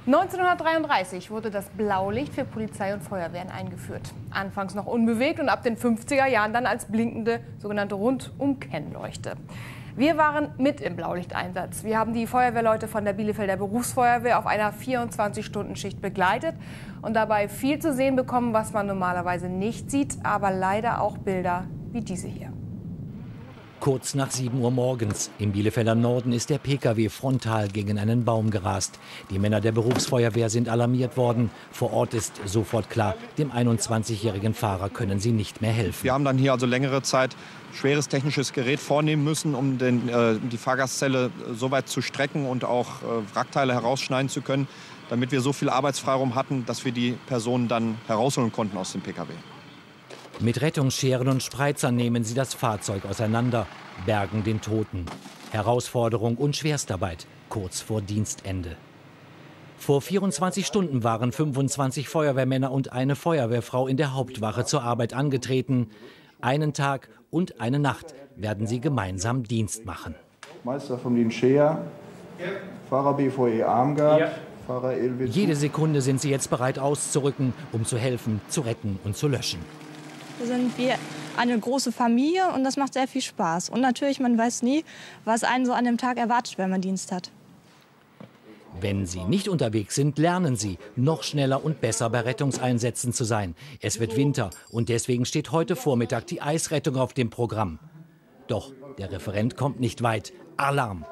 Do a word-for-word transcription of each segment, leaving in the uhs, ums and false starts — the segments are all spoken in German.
neunzehnhundertdreiunddreißig wurde das Blaulicht für Polizei und Feuerwehren eingeführt. Anfangs noch unbewegt und ab den fünfziger Jahren dann als blinkende sogenannte Rundum-Kennleuchte. Wir waren mit im Blaulichteinsatz. Wir haben die Feuerwehrleute von der Bielefelder Berufsfeuerwehr auf einer vierundzwanzig-Stunden-Schicht begleitet und dabei viel zu sehen bekommen, was man normalerweise nicht sieht, aber leider auch Bilder wie diese hier. Kurz nach sieben Uhr morgens im Bielefelder Norden ist der Pkw frontal gegen einen Baum gerast. Die Männer der Berufsfeuerwehr sind alarmiert worden. Vor Ort ist sofort klar, dem einundzwanzigjährigen Fahrer können sie nicht mehr helfen. Wir haben dann hier also längere Zeit schweres technisches Gerät vornehmen müssen, um den, äh, die Fahrgastzelle so weit zu strecken und auch äh, Wrackteile herausschneiden zu können, damit wir so viel Arbeitsfreiraum hatten, dass wir die Personen dann herausholen konnten aus dem Pkw. Mit Rettungsscheren und Spreizern nehmen sie das Fahrzeug auseinander, bergen den Toten. Herausforderung und Schwerstarbeit kurz vor Dienstende. Vor vierundzwanzig Stunden waren fünfundzwanzig Feuerwehrmänner und eine Feuerwehrfrau in der Hauptwache zur Arbeit angetreten. Einen Tag und eine Nacht werden sie gemeinsam Dienst machen. Meister vom Dienst Scheer, Fahrer B V E Armgard, ja. Fahrer L W. Jede Sekunde sind sie jetzt bereit auszurücken, um zu helfen, zu retten und zu löschen. Wir sind wie eine große Familie und das macht sehr viel Spaß. Und natürlich, man weiß nie, was einen so an dem Tag erwartet, wenn man Dienst hat. Wenn Sie nicht unterwegs sind, lernen Sie, noch schneller und besser bei Rettungseinsätzen zu sein. Es wird Winter und deswegen steht heute Vormittag die Eisrettung auf dem Programm. Doch der Referent kommt nicht weit. Alarm!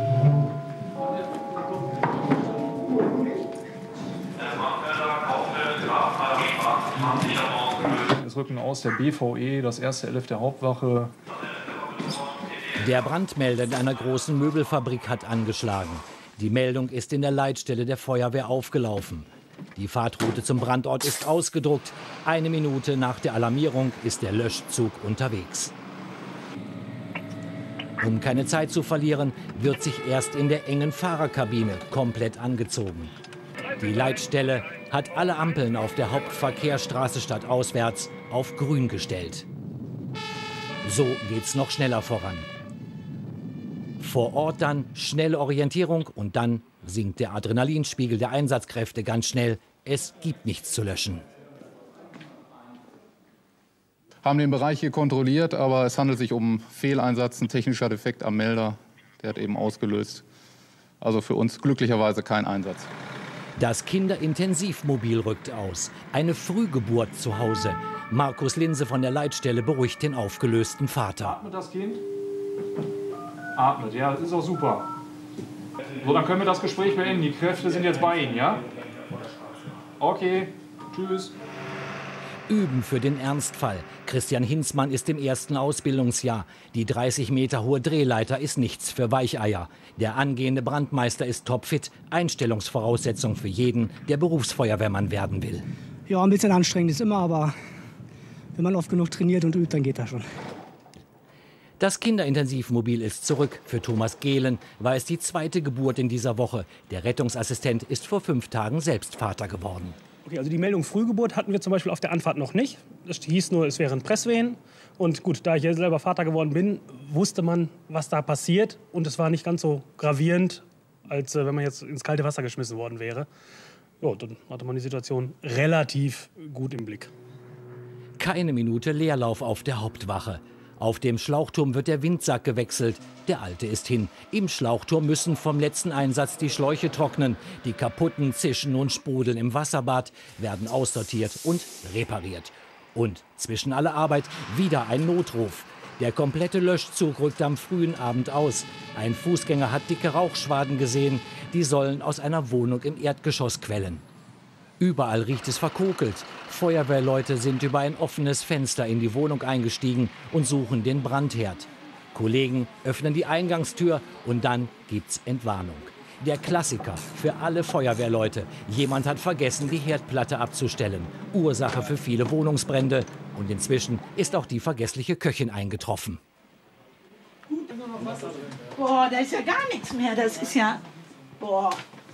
Es rücken aus der B V E, das erste L F der Hauptwache. Der Brandmelder in einer großen Möbelfabrik hat angeschlagen. Die Meldung ist in der Leitstelle der Feuerwehr aufgelaufen. Die Fahrtroute zum Brandort ist ausgedruckt. Eine Minute nach der Alarmierung ist der Löschzug unterwegs. Um keine Zeit zu verlieren, wird sich erst in der engen Fahrerkabine komplett angezogen. Die Leitstelle hat alle Ampeln auf der Hauptverkehrsstraße stadtauswärts auf grün gestellt. So geht's noch schneller voran. Vor Ort dann schnelle Orientierung und dann sinkt der Adrenalinspiegel der Einsatzkräfte ganz schnell. Es gibt nichts zu löschen. Haben den Bereich hier kontrolliert, aber es handelt sich um Fehleinsatz, ein technischer Defekt am Melder. Der hat eben ausgelöst. Also für uns glücklicherweise kein Einsatz. Das Kinderintensivmobil rückt aus. Eine Frühgeburt zu Hause. Markus Linse von der Leitstelle beruhigt den aufgelösten Vater. Atmet das Kind? Atmet, ja, das ist auch super. So, dann können wir das Gespräch beenden. Die Kräfte sind jetzt bei Ihnen, ja? Okay, tschüss. Üben für den Ernstfall. Christian Hinzmann ist im ersten Ausbildungsjahr. Die dreißig Meter hohe Drehleiter ist nichts für Weicheier. Der angehende Brandmeister ist topfit. Einstellungsvoraussetzung für jeden, der Berufsfeuerwehrmann werden will. Ja, ein bisschen anstrengend ist immer, aber wenn man oft genug trainiert und übt, dann geht das schon. Das Kinderintensivmobil ist zurück. Für Thomas Gehlen war es die zweite Geburt in dieser Woche. Der Rettungsassistent ist vor fünf Tagen selbst Vater geworden. Okay, also die Meldung Frühgeburt hatten wir zum Beispiel auf der Anfahrt noch nicht. Es hieß nur, es wären Presswehen. Und gut, da ich ja selber Vater geworden bin, wusste man, was da passiert. Und es war nicht ganz so gravierend, als äh, wenn man jetzt ins kalte Wasser geschmissen worden wäre. Ja, dann hatte man die Situation relativ gut im Blick. Keine Minute Leerlauf auf der Hauptwache. Auf dem Schlauchturm wird der Windsack gewechselt. Der alte ist hin. Im Schlauchturm müssen vom letzten Einsatz die Schläuche trocknen. Die kaputten zischen und sprudeln im Wasserbad werden aussortiert und repariert. Und zwischen aller Arbeit wieder ein Notruf. Der komplette Löschzug rückt am frühen Abend aus. Ein Fußgänger hat dicke Rauchschwaden gesehen. Die sollen aus einer Wohnung im Erdgeschoss quellen. Überall riecht es verkokelt. Feuerwehrleute sind über ein offenes Fenster in die Wohnung eingestiegen und suchen den Brandherd. Kollegen öffnen die Eingangstür und dann gibt's Entwarnung. Der Klassiker für alle Feuerwehrleute. Jemand hat vergessen, die Herdplatte abzustellen. Ursache für viele Wohnungsbrände. Und inzwischen ist auch die vergessliche Köchin eingetroffen. Boah, da ist ja gar nichts mehr. Das ist ja... Boah.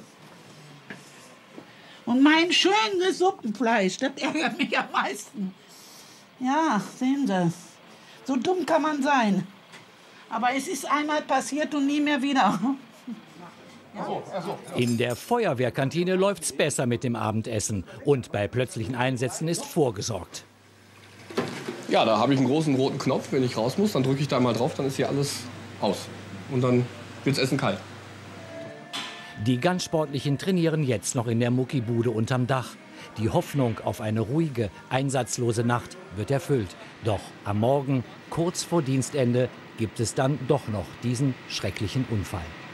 Und mein schönes Suppenfleisch, das ärgert mich am meisten. Ja, sehen Sie, so dumm kann man sein. Aber es ist einmal passiert und nie mehr wieder. In der Feuerwehrkantine läuft's besser mit dem Abendessen. Und bei plötzlichen Einsätzen ist vorgesorgt. Ja, da habe ich einen großen roten Knopf. Wenn ich raus muss, dann drücke ich da mal drauf, dann ist hier alles aus. Und dann wird das Essen kalt. Die ganz Sportlichen trainieren jetzt noch in der Muckibude unterm Dach. Die Hoffnung auf eine ruhige, einsatzlose Nacht wird erfüllt. Doch am Morgen, kurz vor Dienstende, gibt es dann doch noch diesen schrecklichen Unfall.